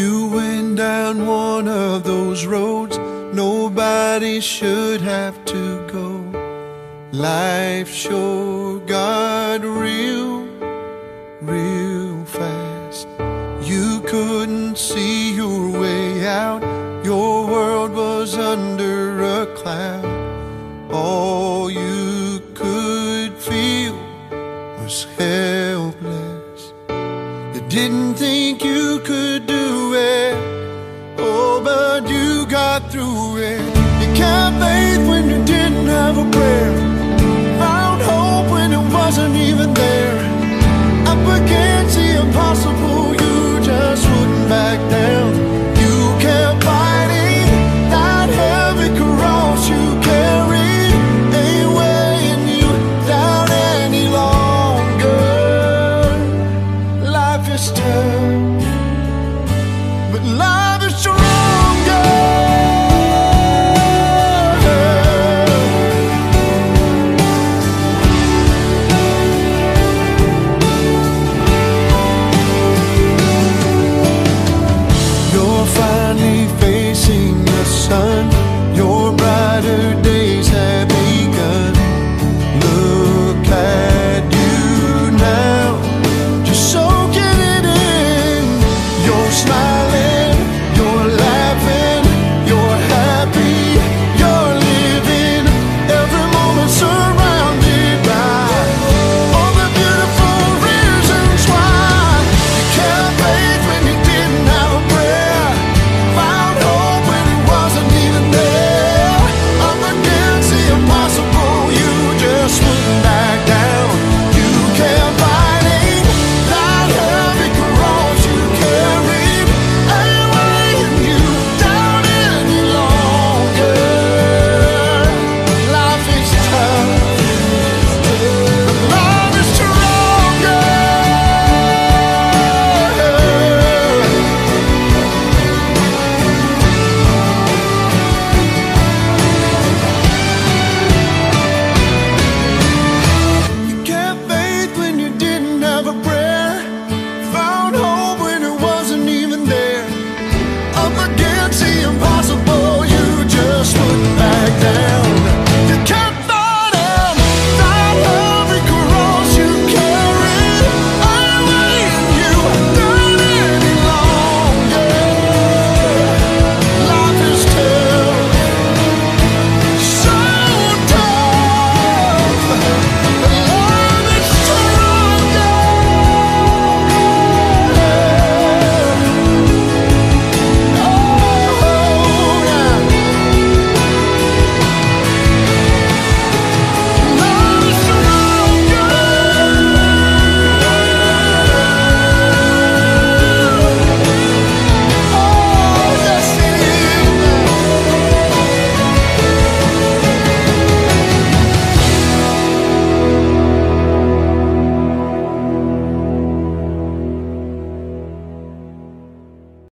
You went down one of those roads nobody should have to go. Life sure got real fast. You couldn't see your way out. Your world was under a cloud. All you could feel was helpless. You didn't think you could do it, oh, but you got through it. You kept faith when you didn't have a prayer, found hope when it wasn't even there. Up against the impossible, you just wouldn't back down. You kept fighting, that heavy cross you carried ain't weighing you down any longer. Life is tough, but life is true.